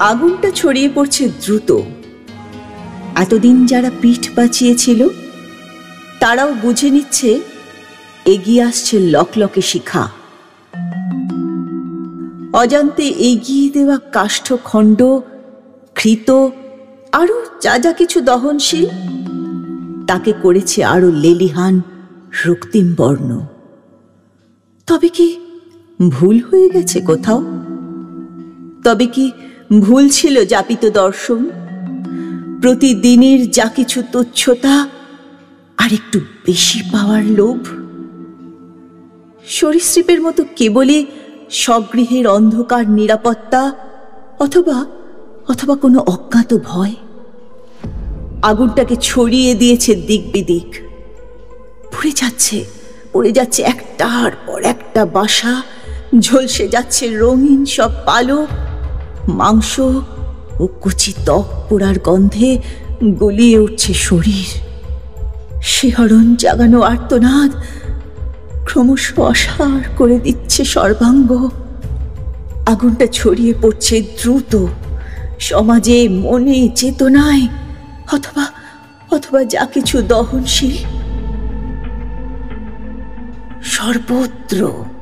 আগুনটা ছড়িয়ে পড়ছে দ্রুত। এতদিন যারা পিঠ বাঁচিয়েছিল তারাও বুঝে নিচ্ছে এগিয়ে আসছে লকলকে শিখা। অজান্তে এগিয়ে দেওয়া কাষ্ঠখণ্ড, ঘৃত, আরো যা যা কিছু দহনশীল তাকে করেছে আরো লেলিহান রক্তিম বর্ণ। তবে কি ভুল হয়ে গেছে কোথাও? তবে কি ভুল ছিল যাপিত দর্শন, প্রতিদিনের যা কিছু তুচ্ছতা আর একটু বেশি পাওয়ার লোভ? সরীসৃপের মতো কেবলই স্বগৃহের অন্ধকার নিরাপত্তা, অথবা অথবা কোনো অজ্ঞাত ভয় আগুনটাকে ছড়িয়ে দিয়েছে দিক বিদিক। পড়ে যাচ্ছে একটার পর একটা বাসা, ঝলসে যাচ্ছে রঙিন সব পালক, মাংস ও কচি ত্বক পোড়ার গন্ধে গলিয়ে উঠছে শরীর। শিহরণ জাগানো আর্তনাদ ক্রমশ অসাড় করে দিচ্ছে সর্বাঙ্গ। আগুনটা ছড়িয়ে পড়ছে দ্রুত সমাজে, মনে, চেতনায়, অথবা অথবা যা কিছু দহনশীল সর্বত্র।